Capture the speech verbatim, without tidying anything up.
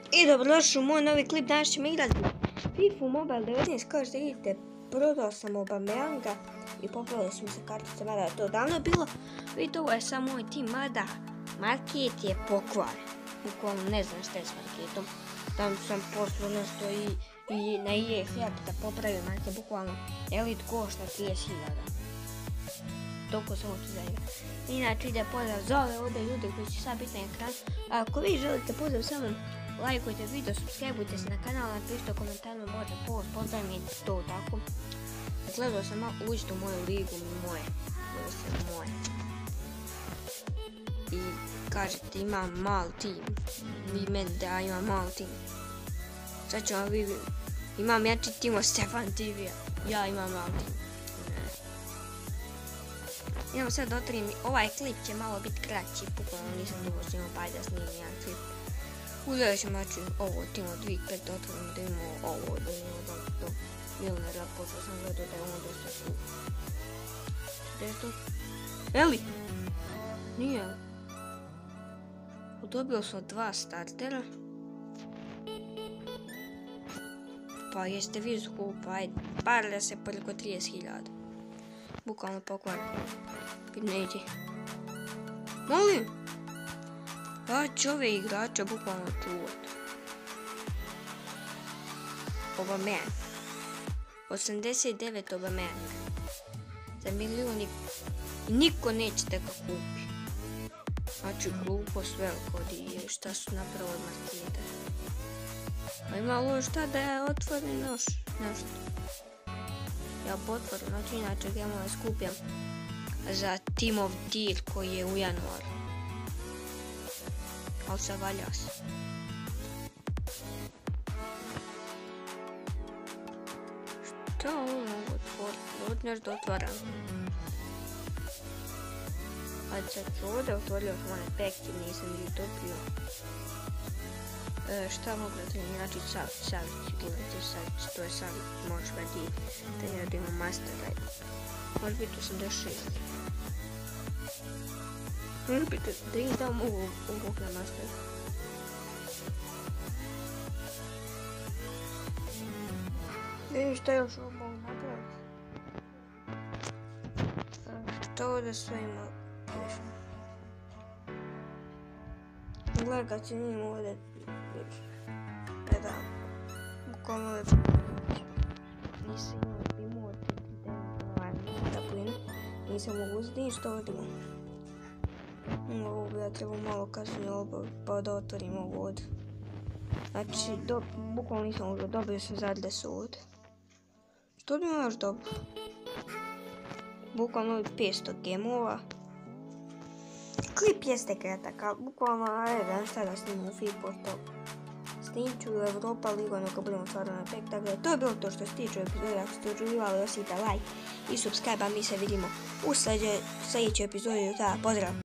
I dobrodošli u moj novi klip. Danas ćemo igrati FIFA Mobile devetnaest. Kao što vidite, prodao sam Aubameyanga i popravili su mi se kartice, mada je to davno bilo. Vidite, ovo je samo moj tim, mada market je pokvaren. Bukvalno ne znam šta je s marketom. Tamo sam poslao nešto i, i na E A Help da popravim market. Bukvalno Elite košta trideset hiljada. Toliko sam hoću za igra. Inače ide pozdrav za ove ovdje ljude koji će sad biti na ekranu. Ako vi želite pozdrav sa mnom, lajkujte video, subscribeujte se na kanal, napišite u komentarima možda post, pozdrav mi to tako. Gledao sam malo, uđite u moju ligu, moje, ovo se moje. I kažete imam mal tim, vi meni da imam mal tim. Sad ću vam vidjeti, imam jači tim od Stefan T V-a, ja imam mal tim. Idemo sad da otvorim, ovaj klip će malo biti kraći, pokojno nisam dugo snimao, pa ajde da snimim jedan klip. U sljedećem maču ovo timo dvije pet da otvorim, da imamo ovo, da imamo do, do Milnera, pošto sam gledao da je ono dosta skup. Gdje je to? Eli! Nije. Dobio sam dva startera. Pa jeste vi skupa, ajde, parila se preko trideset hiljada. Bukvalno pokvaran. Neće. Molim! Ja ću ove igrače bukvalno čuvat. Aubameyang. osamdeset devet Aubameyang. Za milijun i niko neće da ga kupi. Znači glupost veliko di šta su napravili od marketa. A ima ovo šta da je otvorim još nešto. Ja potvorim, znači inače gemove skupljam za Team of Deal koji je u januaru. Ali se valja se. Šta ovo mogu otvoriti? Ovdje nešto otvaram. Ajde sad ću ovdje otvorio sam one pekti, nisam ih dobio. E, šta mogu da trebim? Znači Savić, Savić, gledajte Savić, to je Savić, možeš ga ti trenirati, imam master, ajde. Može biti osamdeset šest. Može biti da im dam ovog na master. Vidim šta još ovo mogu napraviti. Šta ovdje sve ima pješno. Gledaj kad će njim ovdje pedal. Bukvalno ovdje nisam imao da plinu. Nisam mogu uzeti ništa ovdje imam. Ovo bi ja trebao malo kasnije obaviti pa da otvorim ovo ovdje. Znači, do, bukvalno nisam ovdje, dobio sam za deset ovdje. Što bi imao još dobro? Bukvalno ovdje petsto gemova. Klip jeste kratak, ali bukvalno jedan šta da snimam u FIFA to. Snimit ću u Europa ligu, neka budemo stvarno na pek, tako da to je bilo to što se tiče epizode. Ako ste uživali, ostavite like i subscribe, a mi se vidimo u sljedećoj epizodi. Pozdrav!